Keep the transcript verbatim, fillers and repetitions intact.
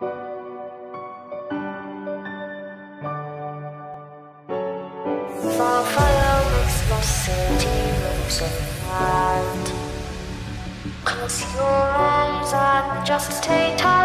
For fire makes my city look so bright. Close your eyes and just stay tight.